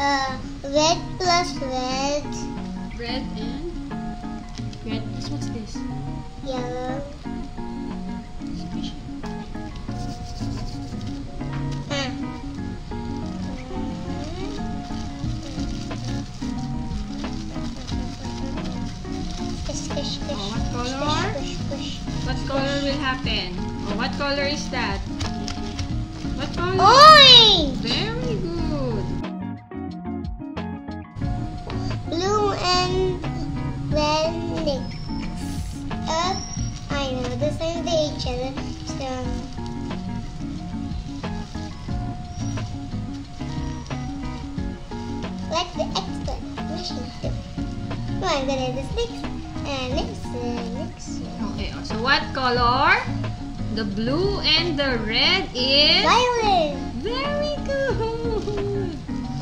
Red plus red. Red and red. What's this? Yellow. What color? What color will happen? Oh, what color is that? What color? Orange! Very good. Blue and red mix up. I know the same to each other. So like the expert machine do. Well, I'm gonna do this mix and mix. Okay, so what color? The blue and the red is Violet. very good.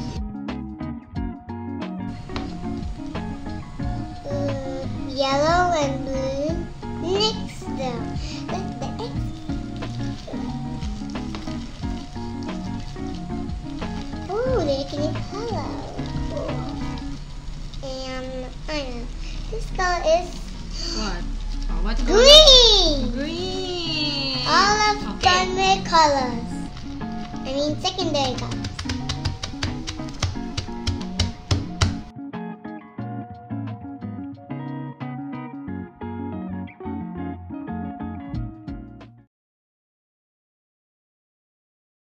Yellow and blue mix them. Like the expert. Oh, they're making it color. Cool. And I know this color is What? Oh, what color? green. Green. All of primary colors. I mean secondary colors.